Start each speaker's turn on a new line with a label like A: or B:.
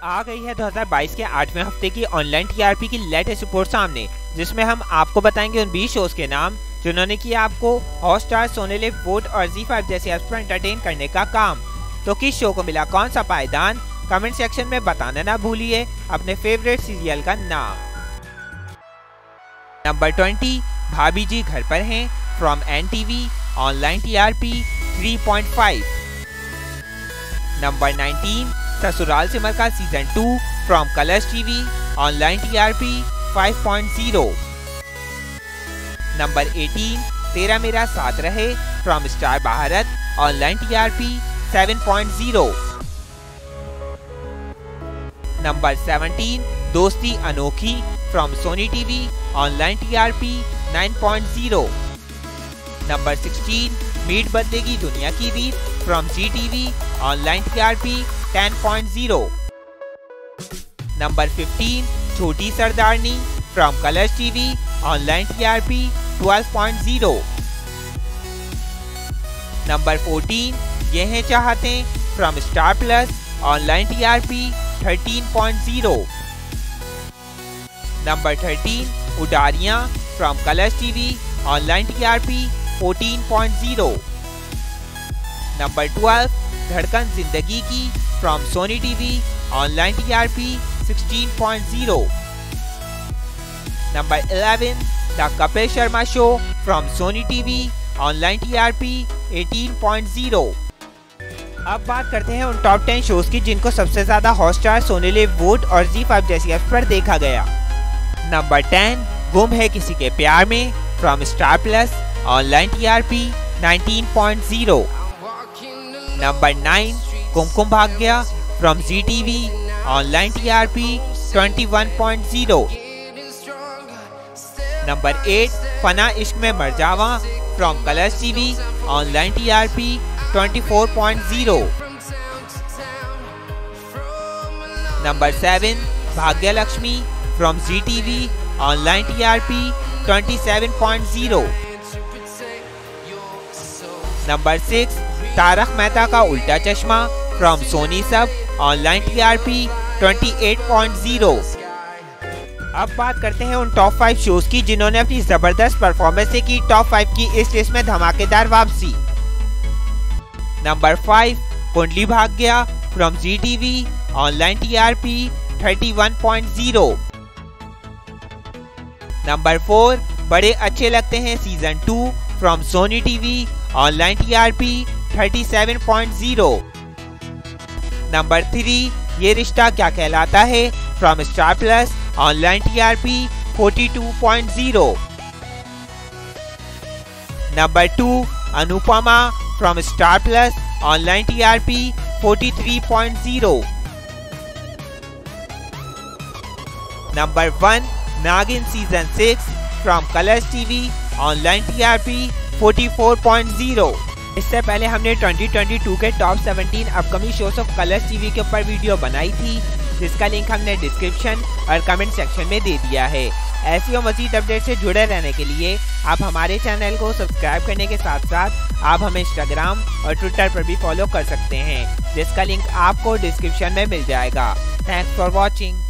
A: आ गई है 2022 के 8वें हफ्ते की ऑनलाइन टीआरपी की लेटेस्ट रिपोर्ट सामने, जिसमें हम आपको बताएंगे उन 20 शोज के नाम जिन्होंने किया आपको हॉटस्टार, सोनी लिव, वोट और ZEE5 जैसे ऐप्स पर एंटरटेन करने का काम। तो किस शो को मिला कौन सा पायदान, कमेंट सेक्शन में बताना ना भूलिए अपने फेवरेट सीरियल का नाम। नंबर 20 भाभी जी घर पर हैं from NTV, online TRP 3.5। Number 19 ससुराल सिमर का season 2 from Colors TV, online TRP 5.0। Number 18 तेरा मेरा साथ रहे from Star Bharat, online TRP 7.0। Number 17 दोस्ती अनोखी from Sony TV, online TRP 9.0। Number 16 मीट बदलेगी दुनिया की रीत from ZTV, online TRP 10.0। Number 15 छोटी सरदारनी from Colors TV, online TRP 12.0। Number 14 ये हैं चाहते from Star Plus, online TRP 13.0। Number 13 उडारियां from Colors TV, online TRP 14.0। Number 12 धड़कन जिंदगी की from Sony TV, online TRP 16.0। Number 11 the Kapil Sharma show from Sony TV, online TRP 18.0। अब बात करते हैं उन टॉप 10 शोज की जिनको सबसे ज्यादा हॉटस्टार, सोनी लिव, वोट और ZEE5 जैसी ऐप्स पर देखा गया। नंबर 10 गुम है किसी के प्यार में from Star Plus, online TRP 19.0। Number 9 कुमकुम भाग्य from ZTV, online TRP 21.0। Number 8 फना इश्क में मर जावा from Colors TV, online TRP 24.0। Number 7 भाग्य Lakshmi from ZTV, online TRP 27.0। Number 6 Taarak Mehta का उल्टा चश्मा फ्रॉम सोनी सब, ऑनलाइन टीआरपी 28.0। अब बात करते हैं उन टॉप 5 शोज की जिन्होंने अपनी जबरदस्त परफॉर्मेंस से की टॉप 5 की इस लिस्ट में धमाकेदार वापसी। नंबर 5 कुंडली भाग्य from ZTV, online TRP 31.0। Number 4 बड़े अच्छे लगते हैं season 2 from Sony TV, online TRP 37.0। Number 3 ये रिश्ता क्या कहलाता है from Star Plus, online TRP 42.0। Number 2 Anupamaa from Star Plus, online TRP 43.0। Number 1 नागिन season 6 from Colors TV, online TRP 44.0। इससे पहले हमने 2022 के top 17 upcoming shows of Colors TV के ऊपर वीडियो बनाई थी, जिसका लिंक हमने डिस्क्रिप्शन और कमेंट सेक्शन में दे दिया है। ऐसी और मज़ीद अपडेट से जुड़े रहने के लिए आप हमारे चैनल को सब्सक्राइब करने के साथ साथ आप हमें इंस्टाग्राम और ट्विटर पर भी फॉलो कर सकते हैं, जिसका लिंक आपको डिस्क्रिप्शन में मिल जाएगा। Thanks for watching.